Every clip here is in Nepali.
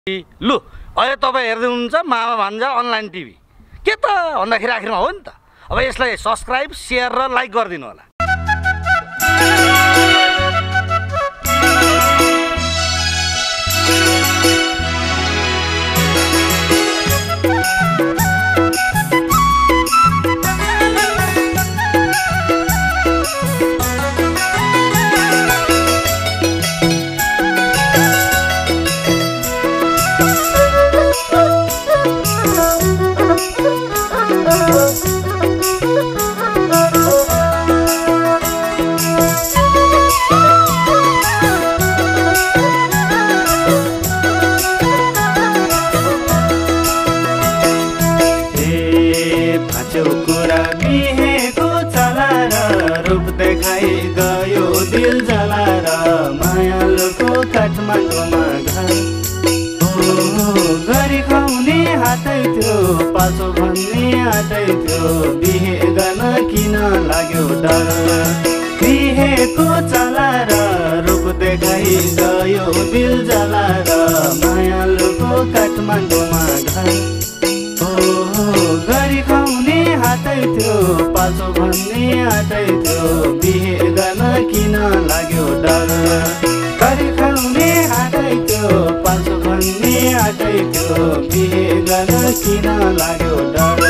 लु अहिले तपाईँ हेर्दै हुनुहुन्छ मामा भान्जा अनलाइन टिभी के त भन्दाखेरि आखिरमा हो नि त। अब यसलाई सब्स्क्राइब शेयर र लाइक गरिदिनु होला। गयो दिल जलाएर मायालुको काठमाडौँमा घर गरी खुवाउने हातै थियो पाछो भन्ने हातै थियो बिहे गर्न किन लाग्यो डर बिहेको चलाएर रूप देखाइ गयो दिल जलाएर मायालुको काठमाडौँमा घर गरी खुवाउने हातै थियो पाछो भन्ने हातै थियो बिहे गर्न किन लाग्यो डर गरी खुवाउने हातै थियो पाछो भन्ने हातै थियो बिहे गर्न किन लाग्यो डर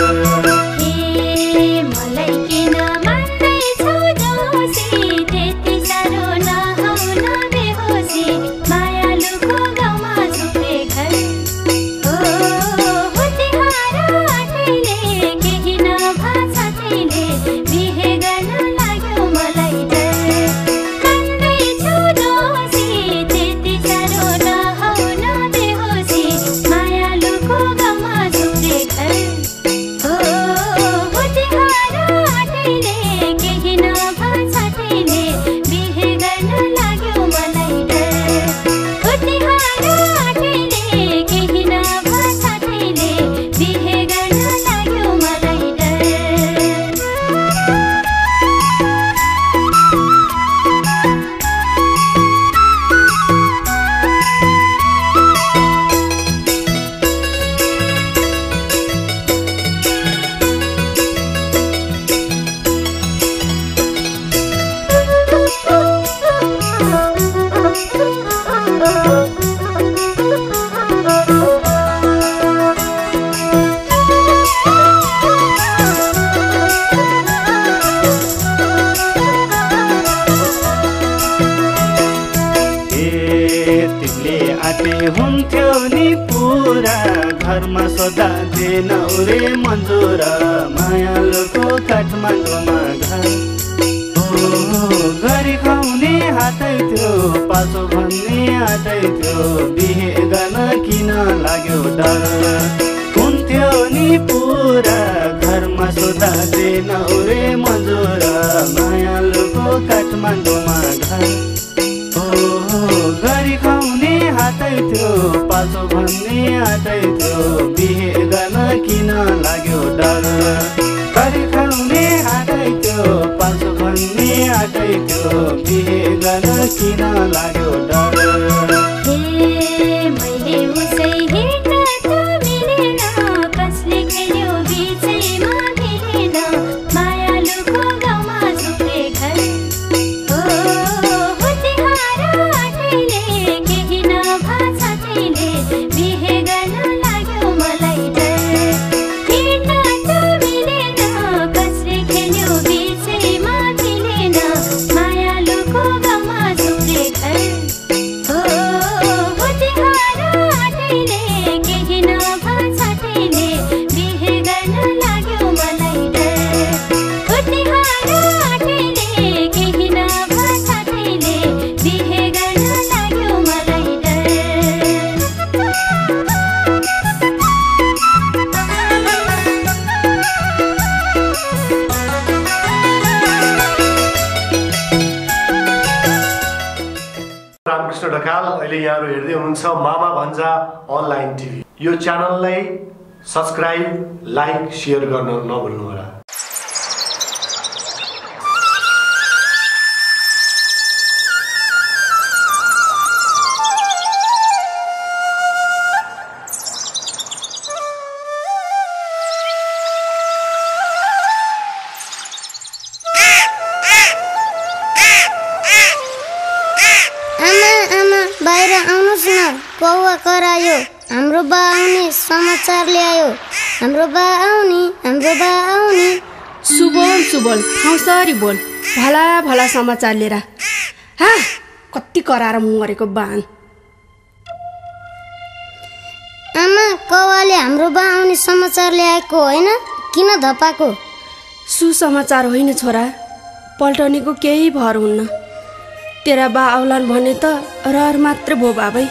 हुन्थ्यो नि पुरा घरमा सोधा दिनौ रे मन्जुर मायालुको काठमाडौँमा घर गरी खुवाउने हातै थियो पाछो भन्ने हातै थियो बिहे गर्न किन लाग्यो डर हुन्थ्यो नि पुरा घरमा सोधा दिनौ रे मन्जुर मायालुको काठमाडौँमा घर गरी खुवाउने हातै थियो पाछो भन्ने हातै थियो बिहे गर्न किन लाग्यो डर गरी खुवाउने हातै थियो पाछो भन्ने हातै थियो बिहे गर्न किन लाग्यो डर अहिले यहाँहरु हेर्दै हुनुहुन्छ मामा भान्जा अनलाइन टिभी। यो च्यानललाई सब्स्क्राइब लाइक शेयर गर्न नभुल्नुहोला। करायो हाम्रो बा आउने समाचार ल्यायो हाम्रो बा आउने सुबोल ठाउँसरी बोल भला भला समाचार लिएर हा कति कराएर मरेको बान आमा कौवाले हाम्रो बा आउने समाचार ल्याएको होइन किन धपाको सुसमाचार होइन छोरा पल्टनीको केही भर हुन्न तेरा बा आउलान् भने त रहर मात्र भो बाबै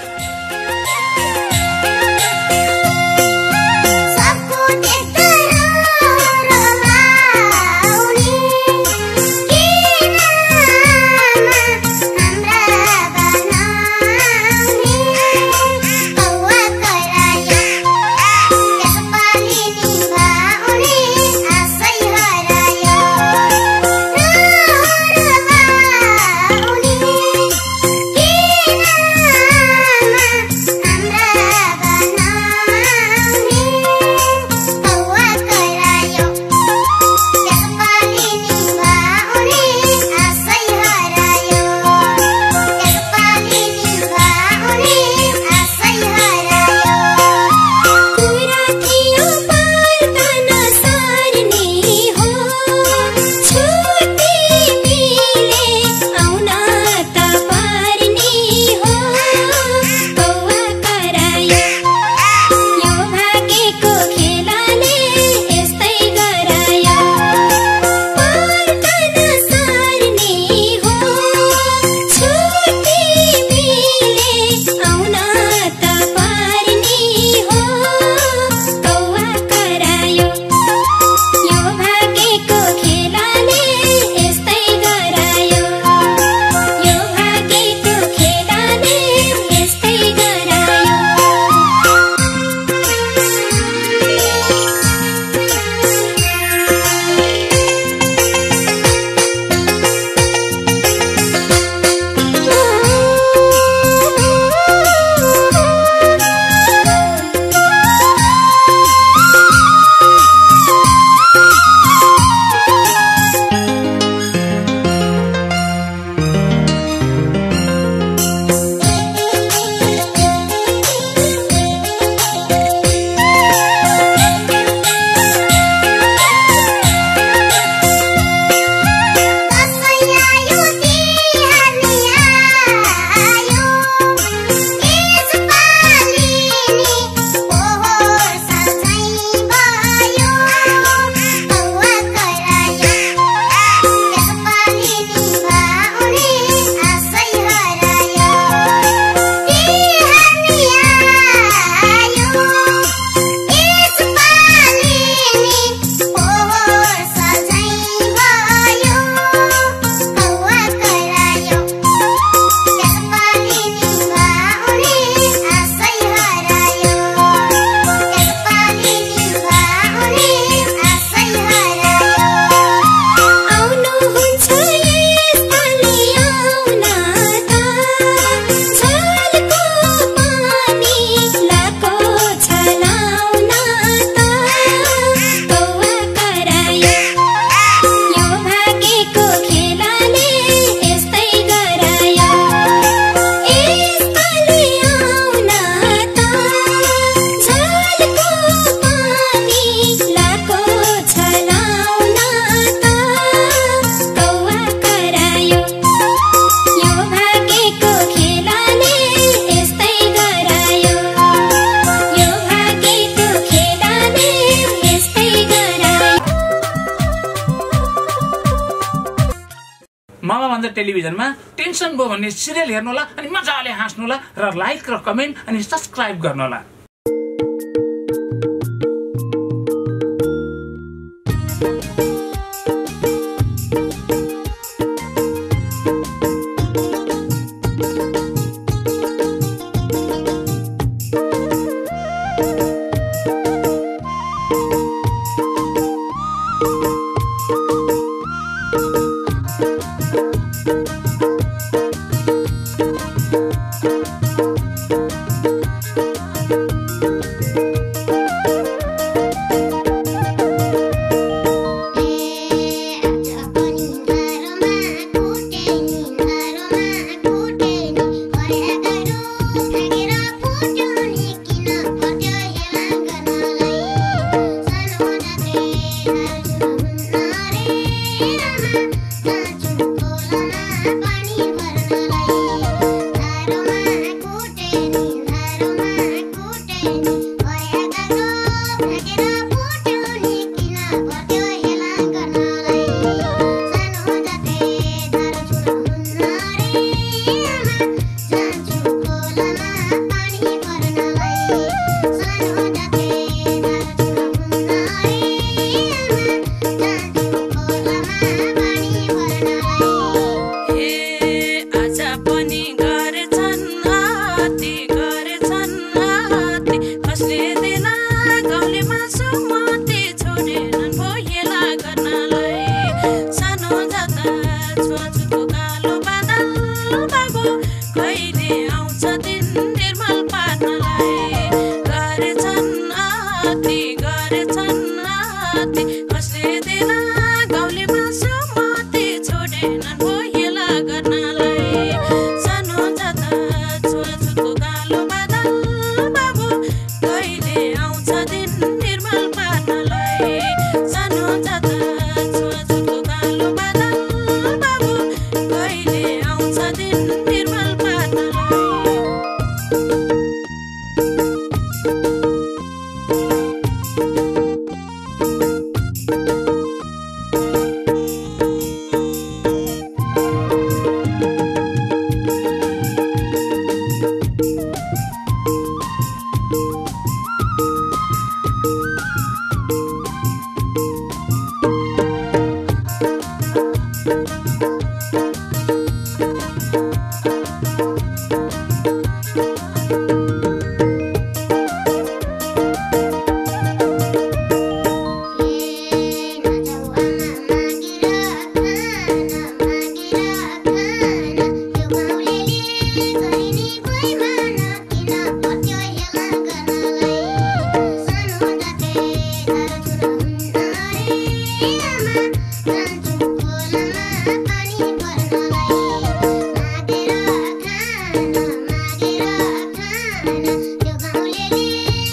टेलिभिजनमा टेन्सन भयो भने सिरियल हेर्नु होला अनि मजाले हाँस्नु होला र लाइक र कमेन्ट अनि सब्स्क्राइब गर्नु होला।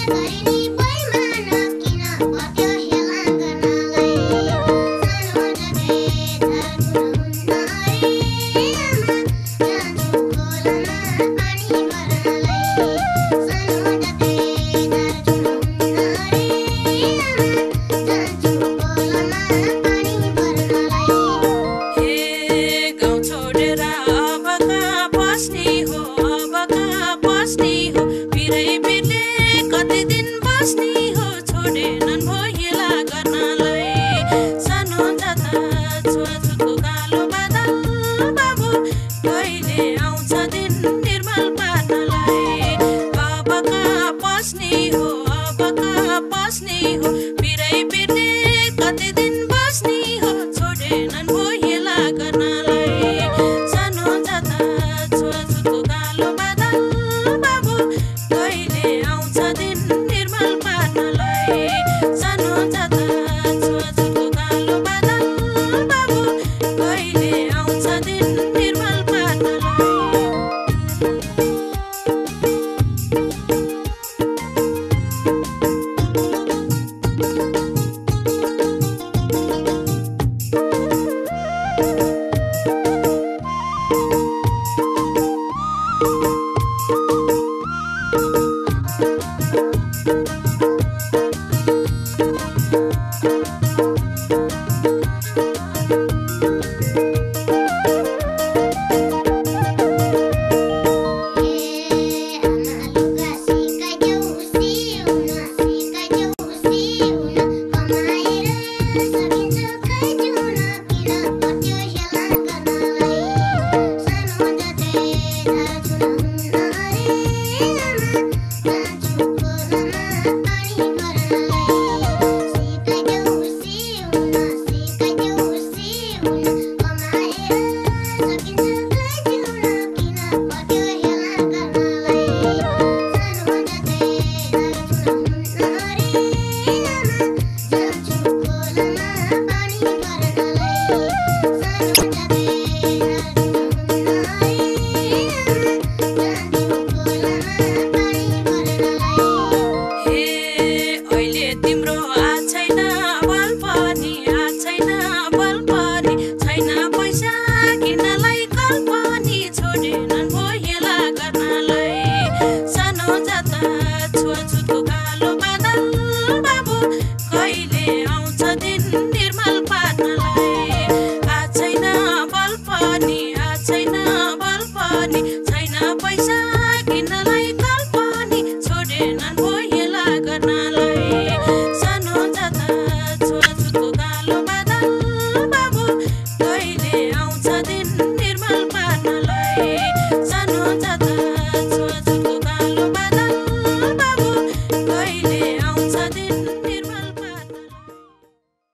पैसा किन्नलाई कल्पनी छोडेनन् भो हेला गर्न